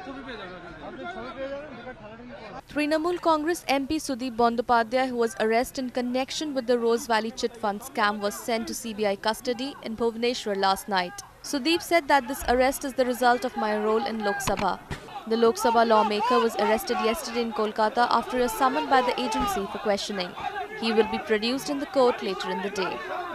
Trinamool Congress MP Sudip Bandyopadhyay, who was arrested in connection with the Rose Valley Chit Fund scam, was sent to CBI custody in Bhubaneswar last night. Sudip said that this arrest is the result of my role in Lok Sabha. The Lok Sabha lawmaker was arrested yesterday in Kolkata after a summon by the agency for questioning. He will be produced in the court later in the day.